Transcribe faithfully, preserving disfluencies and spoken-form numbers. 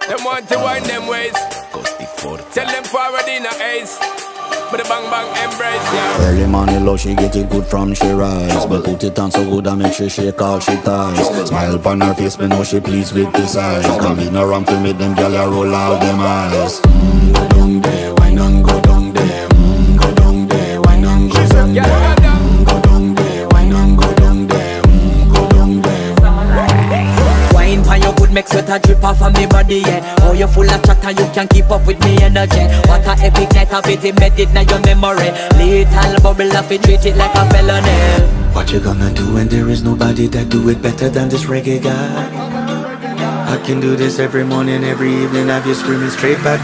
Them want to wind them ways. Tell them forward in a ace. But the bang bang embrace, yeah. Early morning love, she get it good from she rise. But put it on so good and make she shake all she ties. Smile upon her face, me know she pleased with this eyes. Come in around to make them gyal a roll out them eyes. Mm, go down there, why not go down there? Mm, go down there, why not go down there? Mm, go down there, why not go down there? Mm, go down there. Wine for your good, make sweat a drip off of me body, yeah. Oh, you full of chatter, you can keep up with me energy. What a epic night of it, embedded in your memory. Little bubble up, it treat it like a felony. What you gonna do when there is nobody that do it better than this reggae guy? I can do this every morning, every evening, have you screaming straight back